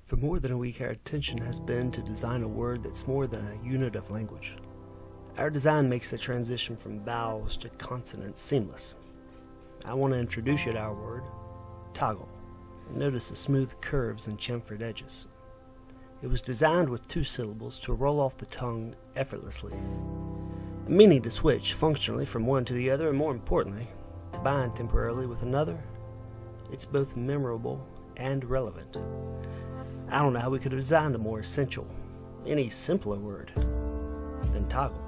For more than a week, our attention has been to design a word that's more than a unit of language. Our design makes the transition from vowels to consonants seamless. I want to introduce you to our word, toggle. Notice the smooth curves and chamfered edges. It was designed with 2 syllables to roll off the tongue effortlessly, meaning to switch functionally from one to the other, and more importantly, to bind temporarily with another. It's both memorable and relevant. I don't know how we could have designed a more essential, any simpler word than toggle.